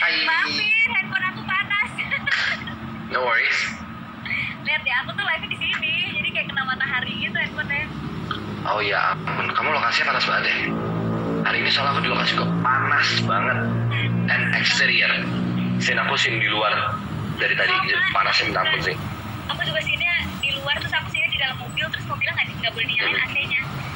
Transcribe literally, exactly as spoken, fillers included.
Maafin, handphone aku panas. No worries. Lihat ya, aku tuh live di sini, jadi kayak kena matahari gitu handphonenya. Oh ya ampun, kamu lokasinya panas banget ya. Hari ini soalnya aku di lokasi kok panas banget. And exterior. Sin aku sin di luar dari tadi, Oh, jadi panasnya minta ampun sih. Aku juga sini di luar, terus aku sini di dalam mobil, terus mobilnya nggak nggak boleh dinyalain A C-nya.